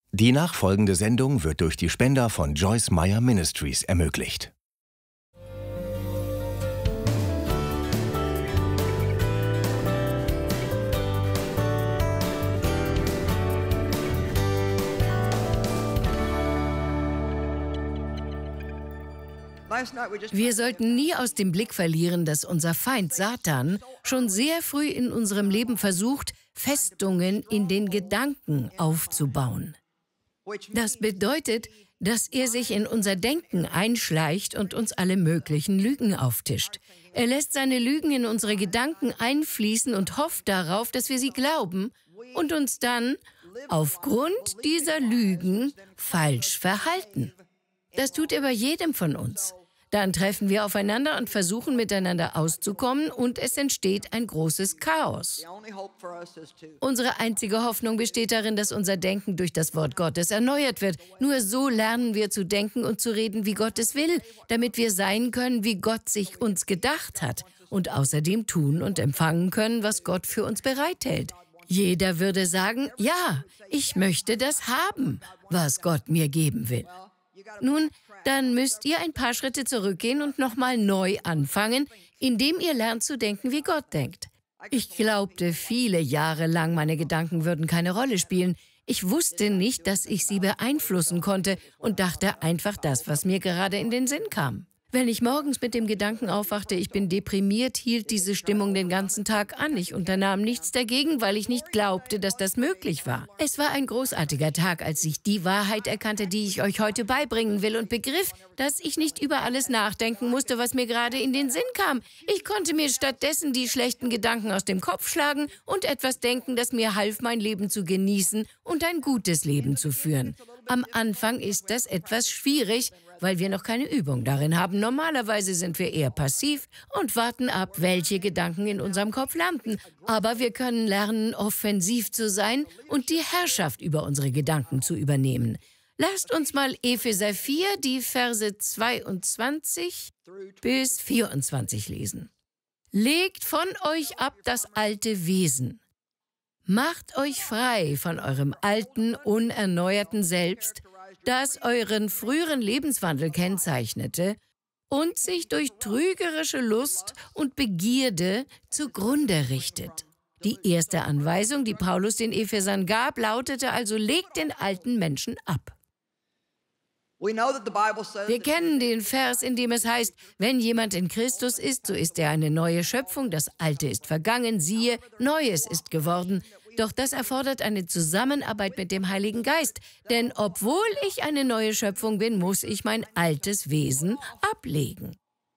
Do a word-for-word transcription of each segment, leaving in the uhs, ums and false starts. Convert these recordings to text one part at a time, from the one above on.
Die nachfolgende Sendung wird durch die Spender von Joyce Meyer Ministries ermöglicht. Wir sollten nie aus dem Blick verlieren, dass unser Feind Satan schon sehr früh in unserem Leben versucht, Festungen in den Gedanken aufzubauen. Das bedeutet, dass er sich in unser Denken einschleicht und uns alle möglichen Lügen auftischt. Er lässt seine Lügen in unsere Gedanken einfließen und hofft darauf, dass wir sie glauben und uns dann aufgrund dieser Lügen falsch verhalten. Das tut er bei jedem von uns. Dann treffen wir aufeinander und versuchen miteinander auszukommen und es entsteht ein großes Chaos. Unsere einzige Hoffnung besteht darin, dass unser Denken durch das Wort Gottes erneuert wird. Nur so lernen wir zu denken und zu reden, wie Gott es will, damit wir sein können, wie Gott sich uns gedacht hat und außerdem tun und empfangen können, was Gott für uns bereithält. Jeder würde sagen, ja, ich möchte das haben, was Gott mir geben will. Nun, dann müsst ihr ein paar Schritte zurückgehen und nochmal neu anfangen, indem ihr lernt zu denken, wie Gott denkt. Ich glaubte viele Jahre lang, meine Gedanken würden keine Rolle spielen. Ich wusste nicht, dass ich sie beeinflussen konnte und dachte einfach das, was mir gerade in den Sinn kam. Wenn ich morgens mit dem Gedanken aufwachte, ich bin deprimiert, hielt diese Stimmung den ganzen Tag an. Ich unternahm nichts dagegen, weil ich nicht glaubte, dass das möglich war. Es war ein großartiger Tag, als ich die Wahrheit erkannte, die ich euch heute beibringen will und begriff, dass ich nicht über alles nachdenken musste, was mir gerade in den Sinn kam. Ich konnte mir stattdessen die schlechten Gedanken aus dem Kopf schlagen und etwas denken, das mir half, mein Leben zu genießen und ein gutes Leben zu führen. Am Anfang ist das etwas schwierig, weil wir noch keine Übung darin haben. Normalerweise sind wir eher passiv und warten ab, welche Gedanken in unserem Kopf landen. Aber wir können lernen, offensiv zu sein und die Herrschaft über unsere Gedanken zu übernehmen. Lasst uns mal Epheser vier, die Verse zweiundzwanzig bis vierundzwanzig lesen. Legt von euch ab das alte Wesen. Macht euch frei von eurem alten, unerneuerten Selbst, das euren früheren Lebenswandel kennzeichnete und sich durch trügerische Lust und Begierde zugrunde richtet. Die erste Anweisung, die Paulus den Ephesern gab, lautete also: Legt den alten Menschen ab. Wir kennen den Vers, in dem es heißt, wenn jemand in Christus ist, so ist er eine neue Schöpfung, das Alte ist vergangen, siehe, Neues ist geworden. Doch das erfordert eine Zusammenarbeit mit dem Heiligen Geist, denn obwohl ich eine neue Schöpfung bin, muss ich mein altes Wesen ablegen.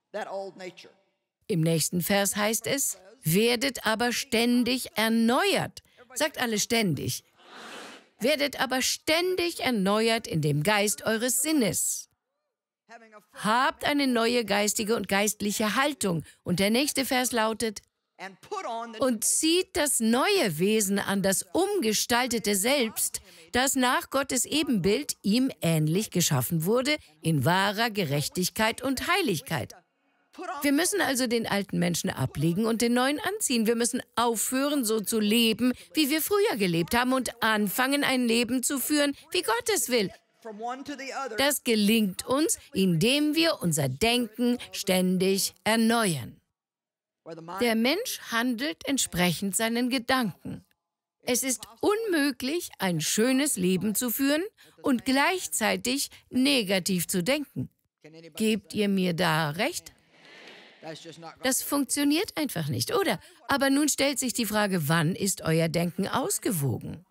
Im nächsten Vers heißt es, werdet aber ständig erneuert. Sagt alle ständig. Werdet aber ständig erneuert in dem Geist eures Sinnes. Habt eine neue geistige und geistliche Haltung. Und der nächste Vers lautet, und zieht das neue Wesen an, das umgestaltete Selbst, das nach Gottes Ebenbild ihm ähnlich geschaffen wurde, in wahrer Gerechtigkeit und Heiligkeit. Wir müssen also den alten Menschen ablegen und den neuen anziehen. Wir müssen aufhören, so zu leben, wie wir früher gelebt haben und anfangen, ein Leben zu führen, wie Gott es will. Das gelingt uns, indem wir unser Denken ständig erneuern. Der Mensch handelt entsprechend seinen Gedanken. Es ist unmöglich, ein schönes Leben zu führen und gleichzeitig negativ zu denken. Gebt ihr mir da recht? Das funktioniert einfach nicht, oder? Aber nun stellt sich die Frage, wann ist euer Denken ausgewogen?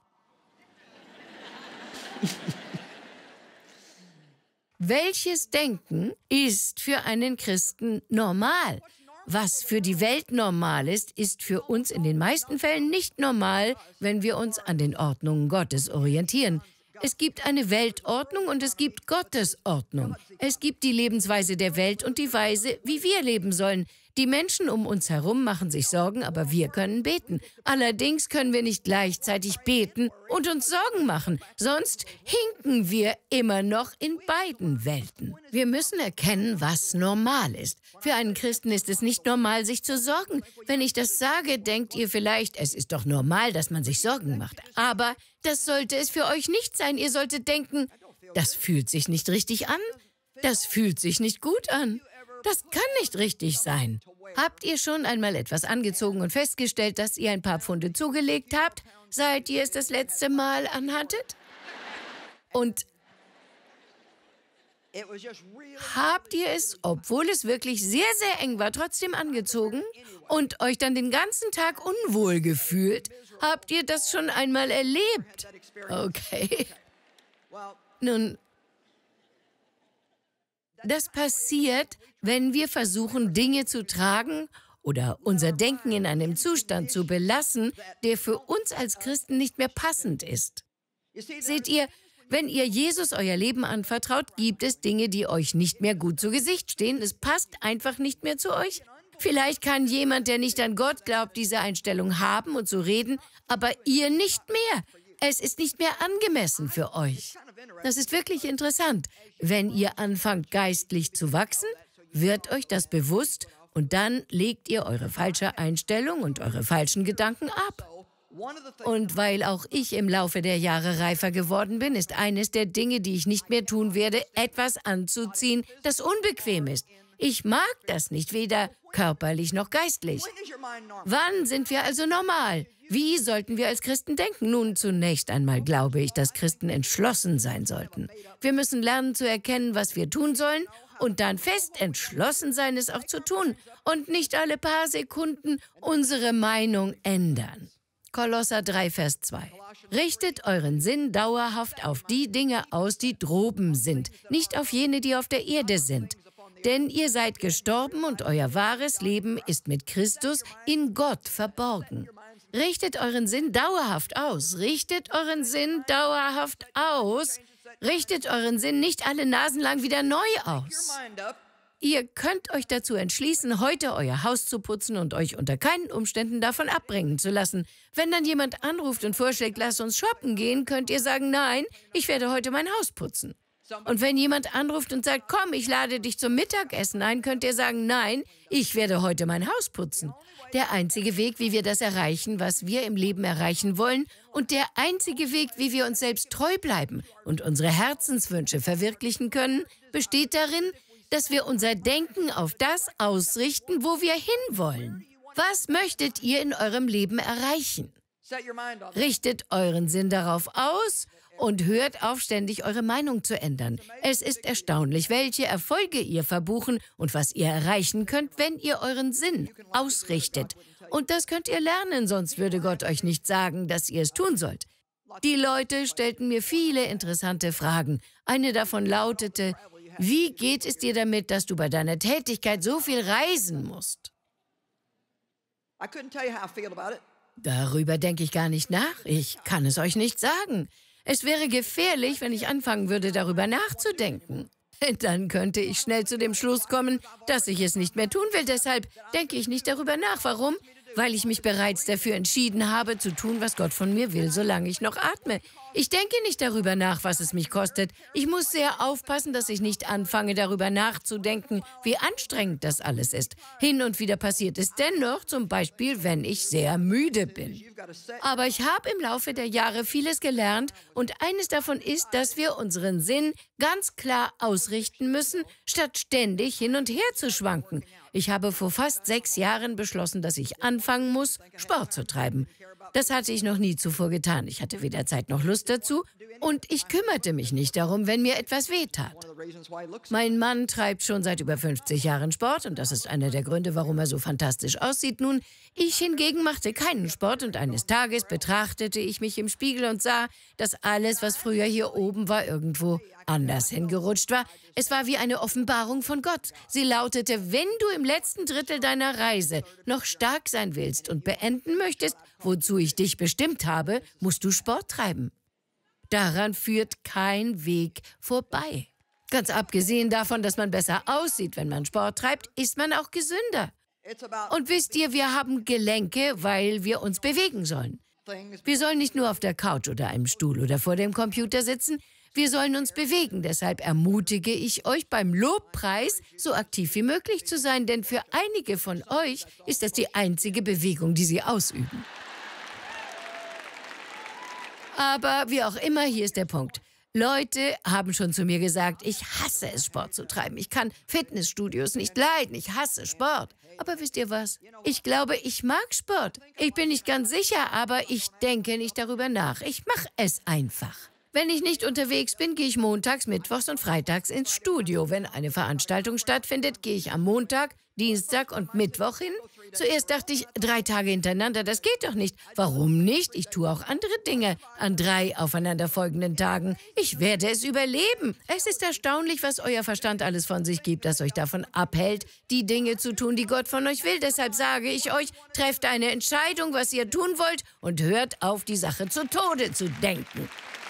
Welches Denken ist für einen Christen normal? Was für die Welt normal ist, ist für uns in den meisten Fällen nicht normal, wenn wir uns an den Ordnungen Gottes orientieren. Es gibt eine Weltordnung und es gibt Gottes Ordnung. Es gibt die Lebensweise der Welt und die Weise, wie wir leben sollen. Die Menschen um uns herum machen sich Sorgen, aber wir können beten. Allerdings können wir nicht gleichzeitig beten und uns Sorgen machen. Sonst hinken wir immer noch in beiden Welten. Wir müssen erkennen, was normal ist. Für einen Christen ist es nicht normal, sich zu sorgen. Wenn ich das sage, denkt ihr vielleicht, es ist doch normal, dass man sich Sorgen macht. Aber das sollte es für euch nicht sein. Ihr solltet denken, das fühlt sich nicht richtig an. Das fühlt sich nicht gut an. Das kann nicht richtig sein. Habt ihr schon einmal etwas angezogen und festgestellt, dass ihr ein paar Pfunde zugelegt habt, seit ihr es das letzte Mal anhattet? Und habt ihr es, obwohl es wirklich sehr, sehr eng war, trotzdem angezogen und euch dann den ganzen Tag unwohl gefühlt? Habt ihr das schon einmal erlebt? Okay. Nun, das passiert, wenn wir versuchen, Dinge zu tragen oder unser Denken in einem Zustand zu belassen, der für uns als Christen nicht mehr passend ist. Seht ihr, wenn ihr Jesus euer Leben anvertraut, gibt es Dinge, die euch nicht mehr gut zu Gesicht stehen. Es passt einfach nicht mehr zu euch. Vielleicht kann jemand, der nicht an Gott glaubt, diese Einstellung haben und so reden, aber ihr nicht mehr. Es ist nicht mehr angemessen für euch. Das ist wirklich interessant. Wenn ihr anfangt, geistlich zu wachsen, wird euch das bewusst und dann legt ihr eure falsche Einstellung und eure falschen Gedanken ab. Und weil auch ich im Laufe der Jahre reifer geworden bin, ist eines der Dinge, die ich nicht mehr tun werde, etwas anzuziehen, das unbequem ist. Ich mag das nicht, weder körperlich noch geistlich. Wann sind wir also normal? Wie sollten wir als Christen denken? Nun, zunächst einmal glaube ich, dass Christen entschlossen sein sollten. Wir müssen lernen zu erkennen, was wir tun sollen und dann fest entschlossen sein, es auch zu tun und nicht alle paar Sekunden unsere Meinung ändern. Kolosser drei, Vers zwei. Richtet euren Sinn dauerhaft auf die Dinge aus, die droben sind, nicht auf jene, die auf der Erde sind. Denn ihr seid gestorben und euer wahres Leben ist mit Christus in Gott verborgen. Richtet euren Sinn dauerhaft aus. Richtet euren Sinn dauerhaft aus. Richtet euren Sinn nicht alle Nasen lang wieder neu aus. Ihr könnt euch dazu entschließen, heute euer Haus zu putzen und euch unter keinen Umständen davon abbringen zu lassen. Wenn dann jemand anruft und vorschlägt, lasst uns shoppen gehen, könnt ihr sagen, nein, ich werde heute mein Haus putzen. Und wenn jemand anruft und sagt, komm, ich lade dich zum Mittagessen ein, könnt ihr sagen, nein, ich werde heute mein Haus putzen. Der einzige Weg, wie wir das erreichen, was wir im Leben erreichen wollen, und der einzige Weg, wie wir uns selbst treu bleiben und unsere Herzenswünsche verwirklichen können, besteht darin, dass wir unser Denken auf das ausrichten, wo wir hinwollen. Was möchtet ihr in eurem Leben erreichen? Richtet euren Sinn darauf aus und hört auf, ständig eure Meinung zu ändern. Es ist erstaunlich, welche Erfolge ihr verbuchen und was ihr erreichen könnt, wenn ihr euren Sinn ausrichtet. Und das könnt ihr lernen, sonst würde Gott euch nicht sagen, dass ihr es tun sollt. Die Leute stellten mir viele interessante Fragen. Eine davon lautete, wie geht es dir damit, dass du bei deiner Tätigkeit so viel reisen musst? Darüber denke ich gar nicht nach. Ich kann es euch nicht sagen. Es wäre gefährlich, wenn ich anfangen würde, darüber nachzudenken. Dann könnte ich schnell zu dem Schluss kommen, dass ich es nicht mehr tun will. Deshalb denke ich nicht darüber nach. Warum? Weil ich mich bereits dafür entschieden habe, zu tun, was Gott von mir will, solange ich noch atme. Ich denke nicht darüber nach, was es mich kostet. Ich muss sehr aufpassen, dass ich nicht anfange, darüber nachzudenken, wie anstrengend das alles ist. Hin und wieder passiert es dennoch, zum Beispiel, wenn ich sehr müde bin. Aber ich habe im Laufe der Jahre vieles gelernt und eines davon ist, dass wir unseren Sinn ganz klar ausrichten müssen, statt ständig hin und her zu schwanken. Ich habe vor fast sechs Jahren beschlossen, dass ich anfangen muss, Sport zu treiben. Das hatte ich noch nie zuvor getan. Ich hatte weder Zeit noch Lust dazu und ich kümmerte mich nicht darum, wenn mir etwas wehtat. Mein Mann treibt schon seit über fünfzig Jahren Sport und das ist einer der Gründe, warum er so fantastisch aussieht. Nun, ich hingegen machte keinen Sport und eines Tages betrachtete ich mich im Spiegel und sah, dass alles, was früher hier oben war, irgendwo anders hingerutscht war. Es war wie eine Offenbarung von Gott. Sie lautete, wenn du im letzten Drittel deiner Reise noch stark sein willst und beenden möchtest, wozu ich dich bestimmt habe, musst du Sport treiben. Daran führt kein Weg vorbei. Ganz abgesehen davon, dass man besser aussieht, wenn man Sport treibt, ist man auch gesünder. Und wisst ihr, wir haben Gelenke, weil wir uns bewegen sollen. Wir sollen nicht nur auf der Couch oder einem Stuhl oder vor dem Computer sitzen, wir sollen uns bewegen. Deshalb ermutige ich euch beim Lobpreis, so aktiv wie möglich zu sein, denn für einige von euch ist das die einzige Bewegung, die sie ausüben. Aber wie auch immer, hier ist der Punkt. Leute haben schon zu mir gesagt, ich hasse es, Sport zu treiben. Ich kann Fitnessstudios nicht leiden. Ich hasse Sport. Aber wisst ihr was? Ich glaube, ich mag Sport. Ich bin nicht ganz sicher, aber ich denke nicht darüber nach. Ich mache es einfach. Wenn ich nicht unterwegs bin, gehe ich montags, mittwochs und freitags ins Studio. Wenn eine Veranstaltung stattfindet, gehe ich am Montag, Dienstag und Mittwoch hin. Zuerst dachte ich, drei Tage hintereinander, das geht doch nicht. Warum nicht? Ich tue auch andere Dinge an drei aufeinanderfolgenden Tagen. Ich werde es überleben. Es ist erstaunlich, was euer Verstand alles von sich gibt, das euch davon abhält, die Dinge zu tun, die Gott von euch will. Deshalb sage ich euch, trefft eine Entscheidung, was ihr tun wollt und hört auf, die Sache zu Tode zu denken.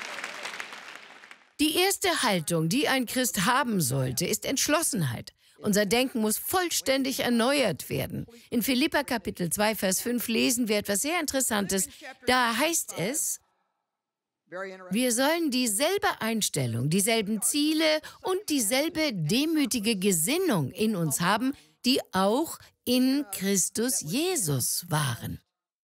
Die erste Haltung, die ein Christ haben sollte, ist Entschlossenheit. Unser Denken muss vollständig erneuert werden. In Philipper Kapitel zwei, Vers fünf lesen wir etwas sehr Interessantes. Da heißt es, wir sollen dieselbe Einstellung, dieselben Ziele und dieselbe demütige Gesinnung in uns haben, die auch in Christus Jesus waren.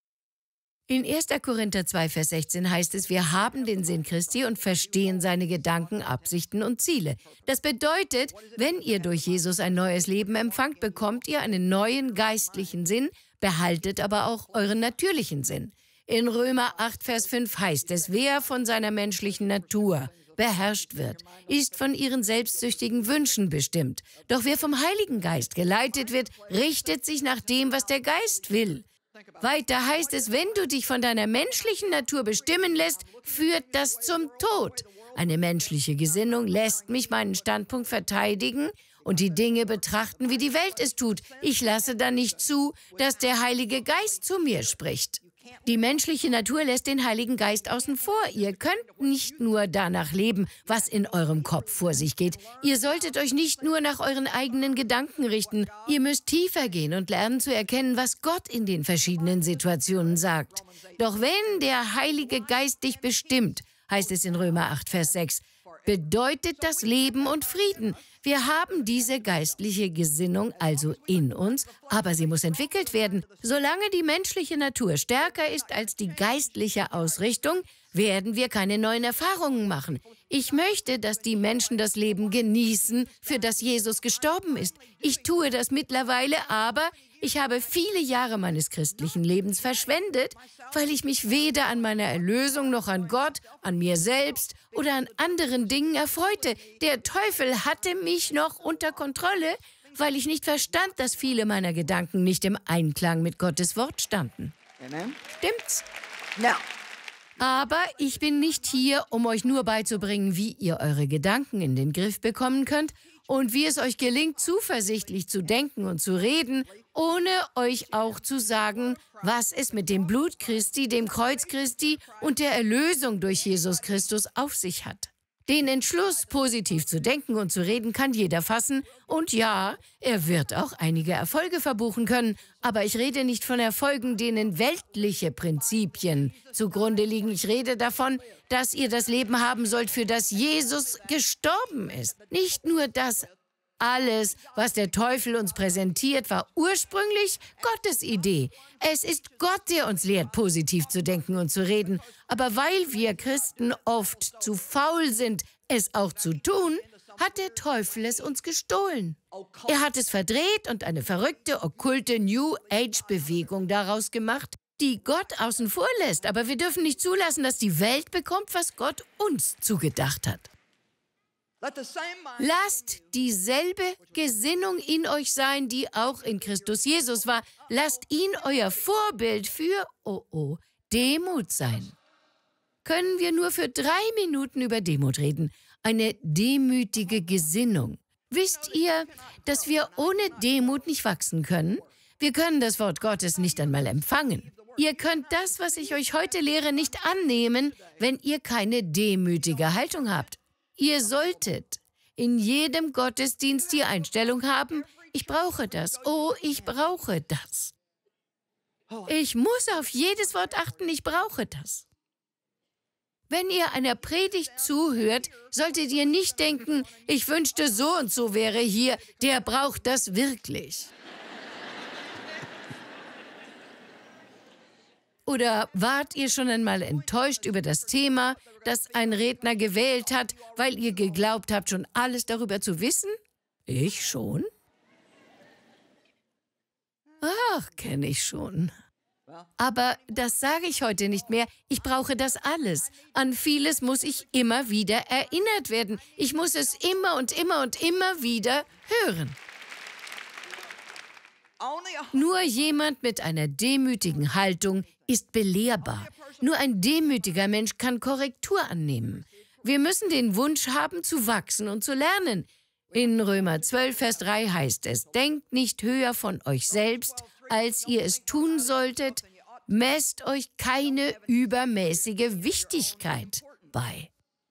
In erster Korinther zwei, Vers sechzehn heißt es, wir haben den Sinn Christi und verstehen seine Gedanken, Absichten und Ziele. Das bedeutet, wenn ihr durch Jesus ein neues Leben empfangt, bekommt ihr einen neuen geistlichen Sinn, behaltet aber auch euren natürlichen Sinn. In Römer acht, Vers fünf heißt es, wer von seiner menschlichen Natur beherrscht wird, ist von ihren selbstsüchtigen Wünschen bestimmt. Doch wer vom Heiligen Geist geleitet wird, richtet sich nach dem, was der Geist will. Weiter heißt es, wenn du dich von deiner menschlichen Natur bestimmen lässt, führt das zum Tod. Eine menschliche Gesinnung lässt mich meinen Standpunkt verteidigen und die Dinge betrachten, wie die Welt es tut. Ich lasse dann nicht zu, dass der Heilige Geist zu mir spricht. Die menschliche Natur lässt den Heiligen Geist außen vor. Ihr könnt nicht nur danach leben, was in eurem Kopf vor sich geht. Ihr solltet euch nicht nur nach euren eigenen Gedanken richten. Ihr müsst tiefer gehen und lernen zu erkennen, was Gott in den verschiedenen Situationen sagt. Doch wenn der Heilige Geist dich bestimmt, heißt es in Römer acht, Vers sechs, bedeutet das Leben und Frieden. Wir haben diese geistliche Gesinnung also in uns, aber sie muss entwickelt werden. Solange die menschliche Natur stärker ist als die geistliche Ausrichtung, werden wir keine neuen Erfahrungen machen. Ich möchte, dass die Menschen das Leben genießen, für das Jesus gestorben ist. Ich tue das mittlerweile, aber ich habe viele Jahre meines christlichen Lebens verschwendet, weil ich mich weder an meiner Erlösung noch an Gott, an mir selbst oder an anderen Dingen erfreute. Der Teufel hatte mich noch unter Kontrolle, weil ich nicht verstand, dass viele meiner Gedanken nicht im Einklang mit Gottes Wort standen. Amen. Stimmt's? Now, Aber ich bin nicht hier, um euch nur beizubringen, wie ihr eure Gedanken in den Griff bekommen könnt und wie es euch gelingt, zuversichtlich zu denken und zu reden, ohne euch auch zu sagen, was es mit dem Blut Christi, dem Kreuz Christi und der Erlösung durch Jesus Christus auf sich hat. Den Entschluss, positiv zu denken und zu reden, kann jeder fassen. Und ja, er wird auch einige Erfolge verbuchen können. Aber ich rede nicht von Erfolgen, denen weltliche Prinzipien zugrunde liegen. Ich rede davon, dass ihr das Leben haben sollt, für das Jesus gestorben ist. Nicht nur das. Alles, was der Teufel uns präsentiert, war ursprünglich Gottes Idee. Es ist Gott, der uns lehrt, positiv zu denken und zu reden. Aber weil wir Christen oft zu faul sind, es auch zu tun, hat der Teufel es uns gestohlen. Er hat es verdreht und eine verrückte, okkulte New Age-Bewegung daraus gemacht, die Gott außen vor lässt. Aber wir dürfen nicht zulassen, dass die Welt bekommt, was Gott uns zugedacht hat. Lasst dieselbe Gesinnung in euch sein, die auch in Christus Jesus war. Lasst ihn euer Vorbild für, oh oh, Demut sein. Können wir nur für drei Minuten über Demut reden? Eine demütige Gesinnung. Wisst ihr, dass wir ohne Demut nicht wachsen können? Wir können das Wort Gottes nicht einmal empfangen. Ihr könnt das, was ich euch heute lehre, nicht annehmen, wenn ihr keine demütige Haltung habt. Ihr solltet in jedem Gottesdienst die Einstellung haben, ich brauche das. Oh, ich brauche das. Ich muss auf jedes Wort achten, ich brauche das. Wenn ihr einer Predigt zuhört, solltet ihr nicht denken, ich wünschte, so und so wäre hier, der braucht das wirklich. Oder wart ihr schon einmal enttäuscht über das Thema, das ein Redner gewählt hat, weil ihr geglaubt habt, schon alles darüber zu wissen? Ich schon. Ach, kenne ich schon. Aber das sage ich heute nicht mehr. Ich brauche das alles. An vieles muss ich immer wieder erinnert werden. Ich muss es immer und immer und immer wieder hören. Nur jemand mit einer demütigen Haltung ist belehrbar. Nur ein demütiger Mensch kann Korrektur annehmen. Wir müssen den Wunsch haben, zu wachsen und zu lernen. In Römer zwölf, Vers drei heißt es, denkt nicht höher von euch selbst, als ihr es tun solltet, messt euch keine übermäßige Wichtigkeit bei.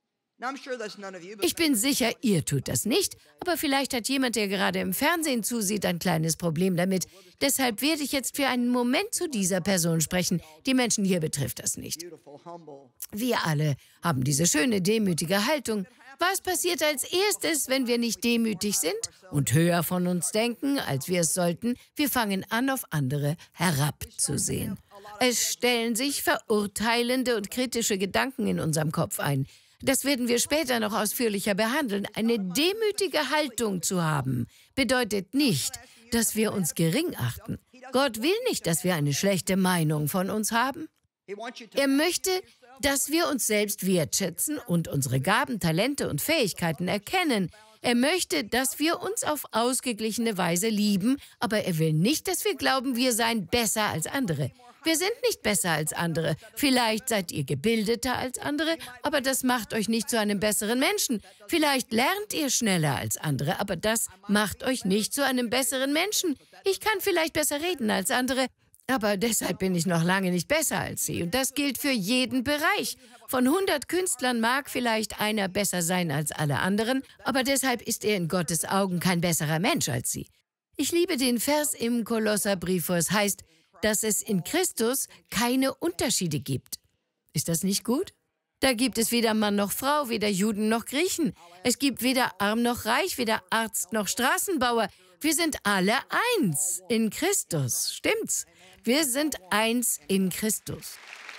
Ich bin sicher, ihr tut das nicht, aber vielleicht hat jemand, der gerade im Fernsehen zusieht, ein kleines Problem damit. Deshalb werde ich jetzt für einen Moment zu dieser Person sprechen. Die Menschen hier betrifft das nicht. Wir alle haben diese schöne, demütige Haltung. Was passiert als erstes, wenn wir nicht demütig sind und höher von uns denken, als wir es sollten? Wir fangen an, auf andere herabzusehen. Es stellen sich verurteilende und kritische Gedanken in unserem Kopf ein. Das werden wir später noch ausführlicher behandeln. Eine demütige Haltung zu haben, bedeutet nicht, dass wir uns gering achten. Gott will nicht, dass wir eine schlechte Meinung von uns haben. Er möchte, dass wir uns selbst wertschätzen und unsere Gaben, Talente und Fähigkeiten erkennen. Er möchte, dass wir uns auf ausgeglichene Weise lieben, aber er will nicht, dass wir glauben, wir seien besser als andere. Wir sind nicht besser als andere. Vielleicht seid ihr gebildeter als andere, aber das macht euch nicht zu einem besseren Menschen. Vielleicht lernt ihr schneller als andere, aber das macht euch nicht zu einem besseren Menschen. Ich kann vielleicht besser reden als andere, aber deshalb bin ich noch lange nicht besser als sie. Und das gilt für jeden Bereich. Von hundert Künstlern mag vielleicht einer besser sein als alle anderen, aber deshalb ist er in Gottes Augen kein besserer Mensch als sie. Ich liebe den Vers im Kolosserbrief, wo es heißt, dass es in Christus keine Unterschiede gibt. Ist das nicht gut? Da gibt es weder Mann noch Frau, weder Juden noch Griechen. Es gibt weder arm noch reich, weder Arzt noch Straßenbauer. Wir sind alle eins in Christus. Stimmt's? Wir sind eins in Christus.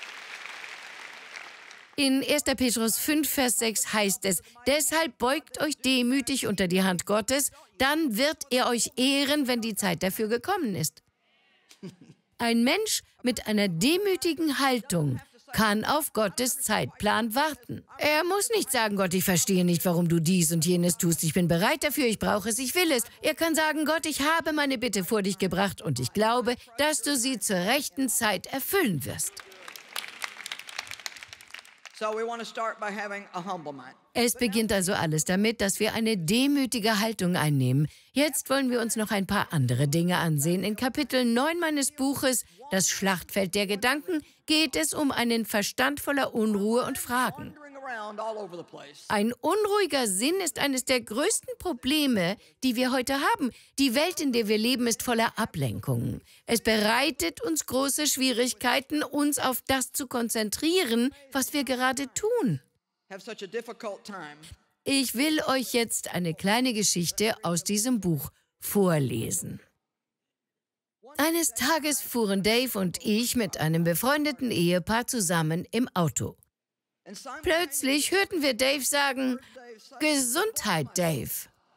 In erster Petrus fünf, Vers sechs heißt es, deshalb beugt euch demütig unter die Hand Gottes, dann wird er euch ehren, wenn die Zeit dafür gekommen ist. Ein Mensch mit einer demütigen Haltung kann auf Gottes Zeitplan warten. Er muss nicht sagen, Gott, ich verstehe nicht, warum du dies und jenes tust. Ich bin bereit dafür, ich brauche es, ich will es. Er kann sagen, Gott, ich habe meine Bitte vor dich gebracht und ich glaube, dass du sie zur rechten Zeit erfüllen wirst. Es beginnt also alles damit, dass wir eine demütige Haltung einnehmen. Jetzt wollen wir uns noch ein paar andere Dinge ansehen. In Kapitel neun meines Buches, Das Schlachtfeld der Gedanken, geht es um einen Verstand voller Unruhe und Fragen. Ein unruhiger Sinn ist eines der größten Probleme, die wir heute haben. Die Welt, in der wir leben, ist voller Ablenkungen. Es bereitet uns große Schwierigkeiten, uns auf das zu konzentrieren, was wir gerade tun. Ich will euch jetzt eine kleine Geschichte aus diesem Buch vorlesen. Eines Tages fuhren Dave und ich mit einem befreundeten Ehepaar zusammen im Auto. Plötzlich hörten wir Dave sagen, Gesundheit, Dave.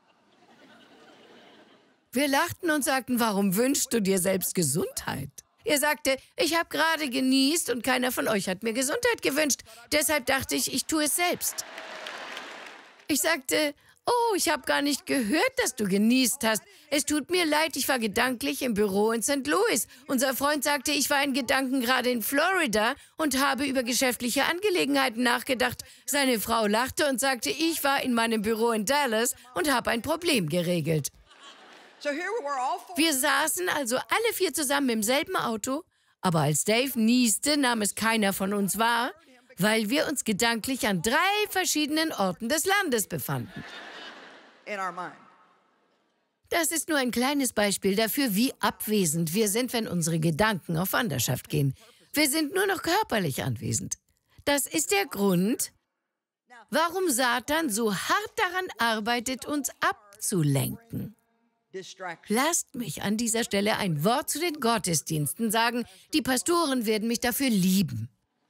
Wir lachten und sagten, warum wünschst du dir selbst Gesundheit? Er sagte, ich habe gerade genießt und keiner von euch hat mir Gesundheit gewünscht. Deshalb dachte ich, ich tue es selbst. Ich sagte, oh, ich habe gar nicht gehört, dass du genießt hast. Es tut mir leid, ich war gedanklich im Büro in Sankt Louis. Unser Freund sagte, ich war in Gedanken gerade in Florida und habe über geschäftliche Angelegenheiten nachgedacht. Seine Frau lachte und sagte, ich war in meinem Büro in Dallas und habe ein Problem geregelt. Wir saßen also alle vier zusammen im selben Auto, aber als Dave nieste, nahm es keiner von uns wahr, weil wir uns gedanklich an drei verschiedenen Orten des Landes befanden. Das ist nur ein kleines Beispiel dafür, wie abwesend wir sind, wenn unsere Gedanken auf Wanderschaft gehen. Wir sind nur noch körperlich anwesend. Das ist der Grund, warum Satan so hart daran arbeitet, uns abzulenken. Lasst mich an dieser Stelle ein Wort zu den Gottesdiensten sagen. Die Pastoren werden mich dafür lieben.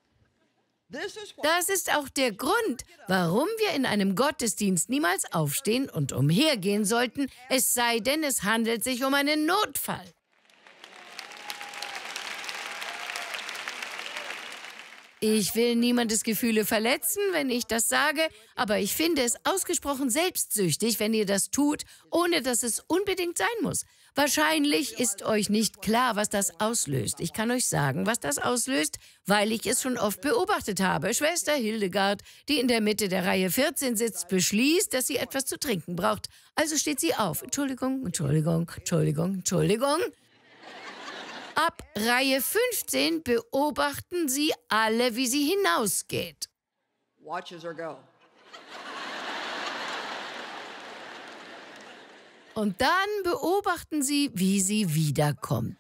Das ist auch der Grund, warum wir in einem Gottesdienst niemals aufstehen und umhergehen sollten, es sei denn, es handelt sich um einen Notfall. Ich will niemandes Gefühle verletzen, wenn ich das sage, aber ich finde es ausgesprochen selbstsüchtig, wenn ihr das tut, ohne dass es unbedingt sein muss. Wahrscheinlich ist euch nicht klar, was das auslöst. Ich kann euch sagen, was das auslöst, weil ich es schon oft beobachtet habe. Schwester Hildegard, die in der Mitte der Reihe vierzehn sitzt, beschließt, dass sie etwas zu trinken braucht. Also steht sie auf. Entschuldigung, Entschuldigung, Entschuldigung, Entschuldigung. Ab Reihe fünfzehn beobachten sie alle, wie sie hinausgeht. Watches her go. Und dann beobachten sie, wie sie wiederkommt.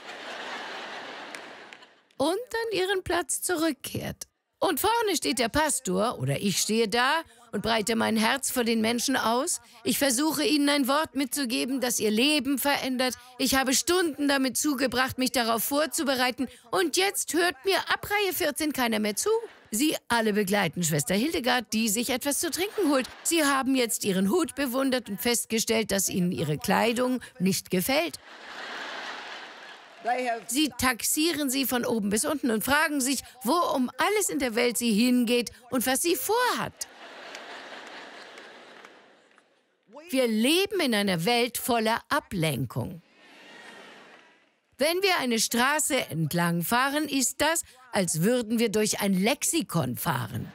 Und an ihren Platz zurückkehrt. Und vorne steht der Pastor, oder ich stehe da und breite mein Herz vor den Menschen aus. Ich versuche ihnen ein Wort mitzugeben, das ihr Leben verändert. Ich habe Stunden damit zugebracht, mich darauf vorzubereiten. Und jetzt hört mir ab Reihe vierzehn keiner mehr zu. Sie alle begleiten Schwester Hildegard, die sich etwas zu trinken holt. Sie haben jetzt ihren Hut bewundert und festgestellt, dass ihnen ihre Kleidung nicht gefällt. Sie taxieren sie von oben bis unten und fragen sich, wo um alles in der Welt sie hingeht und was sie vorhat. Wir leben in einer Welt voller Ablenkung. Wenn wir eine Straße entlang fahren, ist das, als würden wir durch ein Lexikon fahren.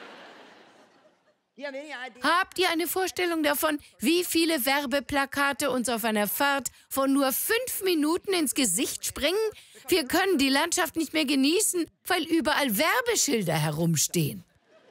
Habt ihr eine Vorstellung davon, wie viele Werbeplakate uns auf einer Fahrt von nur fünf Minuten ins Gesicht springen? Wir können die Landschaft nicht mehr genießen, weil überall Werbeschilder herumstehen.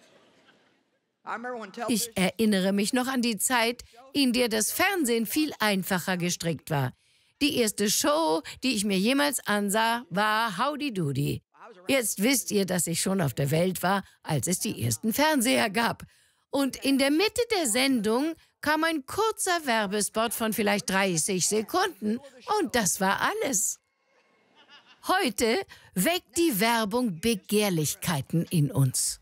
Ich erinnere mich noch an die Zeit, in der das Fernsehen viel einfacher gestrickt war. Die erste Show, die ich mir jemals ansah, war Howdy Doody. Jetzt wisst ihr, dass ich schon auf der Welt war, als es die ersten Fernseher gab. Und in der Mitte der Sendung kam ein kurzer Werbespot von vielleicht dreißig Sekunden und das war alles. Heute weckt die Werbung Begehrlichkeiten in uns.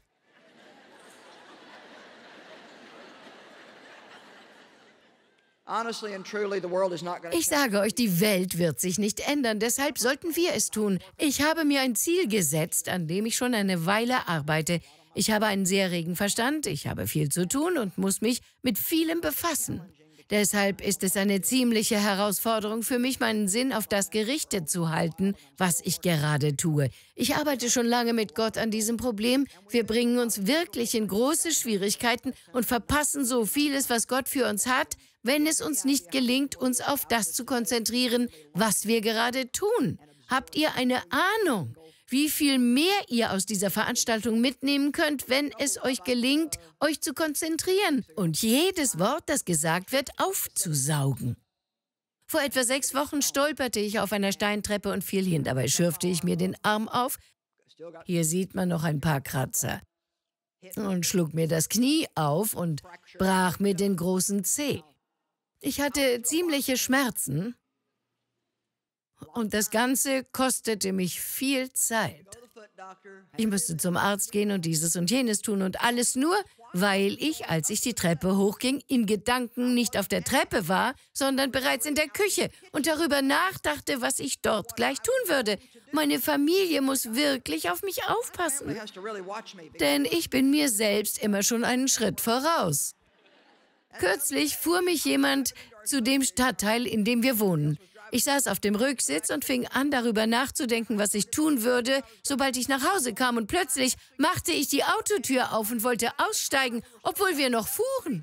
Ich sage euch, die Welt wird sich nicht ändern, deshalb sollten wir es tun. Ich habe mir ein Ziel gesetzt, an dem ich schon eine Weile arbeite. Ich habe einen sehr regen Verstand, ich habe viel zu tun und muss mich mit vielem befassen. Deshalb ist es eine ziemliche Herausforderung für mich, meinen Sinn auf das gerichtet zu halten, was ich gerade tue. Ich arbeite schon lange mit Gott an diesem Problem. Wir bringen uns wirklich in große Schwierigkeiten und verpassen so vieles, was Gott für uns hat, wenn es uns nicht gelingt, uns auf das zu konzentrieren, was wir gerade tun. Habt ihr eine Ahnung, wie viel mehr ihr aus dieser Veranstaltung mitnehmen könnt, wenn es euch gelingt, euch zu konzentrieren und jedes Wort, das gesagt wird, aufzusaugen? Vor etwa sechs Wochen stolperte ich auf einer Steintreppe und fiel hin. Dabei schürfte ich mir den Arm auf. Hier sieht man noch ein paar Kratzer. Und schlug mir das Knie auf und brach mir den großen Zeh. Ich hatte ziemliche Schmerzen. Und das Ganze kostete mich viel Zeit. Ich musste zum Arzt gehen und dieses und jenes tun und alles nur, weil ich, als ich die Treppe hochging, in Gedanken nicht auf der Treppe war, sondern bereits in der Küche und darüber nachdachte, was ich dort gleich tun würde. Meine Familie muss wirklich auf mich aufpassen, denn ich bin mir selbst immer schon einen Schritt voraus. Kürzlich fuhr mich jemand zu dem Stadtteil, in dem wir wohnen. Ich saß auf dem Rücksitz und fing an, darüber nachzudenken, was ich tun würde, sobald ich nach Hause kam. Und plötzlich machte ich die Autotür auf und wollte aussteigen, obwohl wir noch fuhren.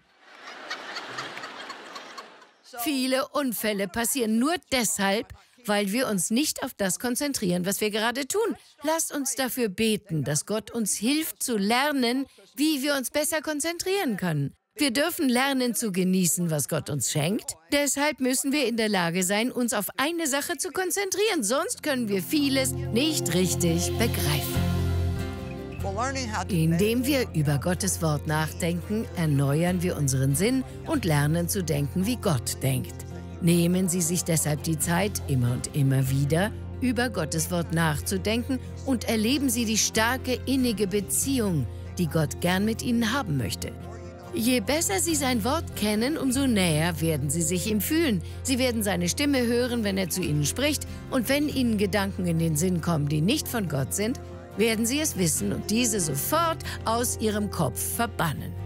Viele Unfälle passieren nur deshalb, weil wir uns nicht auf das konzentrieren, was wir gerade tun. Lasst uns dafür beten, dass Gott uns hilft zu lernen, wie wir uns besser konzentrieren können. Wir dürfen lernen zu genießen, was Gott uns schenkt. Deshalb müssen wir in der Lage sein, uns auf eine Sache zu konzentrieren. Sonst können wir vieles nicht richtig begreifen. Indem wir über Gottes Wort nachdenken, erneuern wir unseren Sinn und lernen zu denken, wie Gott denkt. Nehmen Sie sich deshalb die Zeit, immer und immer wieder über Gottes Wort nachzudenken und erleben Sie die starke, innige Beziehung, die Gott gern mit Ihnen haben möchte. Je besser Sie sein Wort kennen, umso näher werden Sie sich ihm fühlen. Sie werden seine Stimme hören, wenn er zu Ihnen spricht. Und wenn Ihnen Gedanken in den Sinn kommen, die nicht von Gott sind, werden Sie es wissen und diese sofort aus Ihrem Kopf verbannen.